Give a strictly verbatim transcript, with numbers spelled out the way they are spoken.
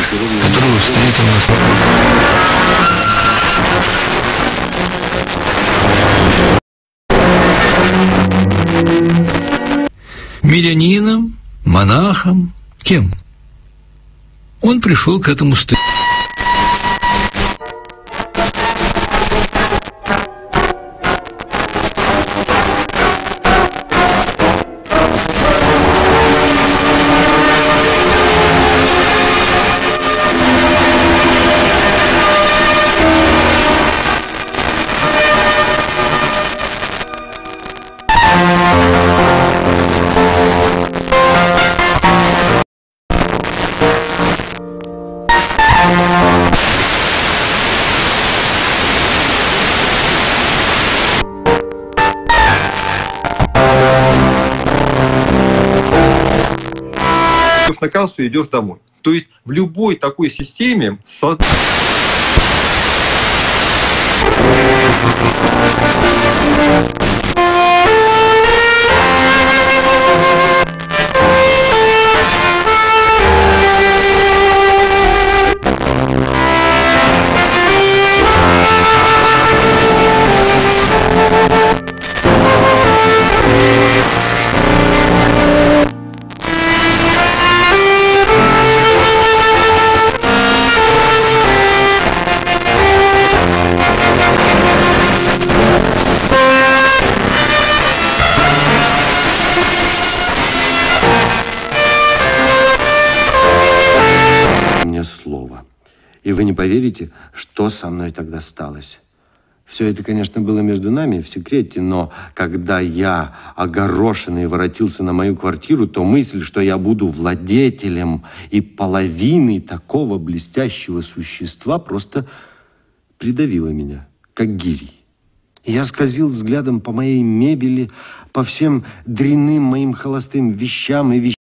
которую встретил нас мирянином, монахом, кем? Он пришел к этому стыду. На кассу и идешь домой. То есть в любой такой системе со... Слово. И вы не поверите, что со мной тогда сталось. Все это, конечно, было между нами в секрете, но когда я, огорошенный, воротился на мою квартиру, то мысль, что я буду владетелем и половиной такого блестящего существа, просто придавила меня, как гирей. Я скользил взглядом по моей мебели, по всем дрянным моим холостым вещам и вещам.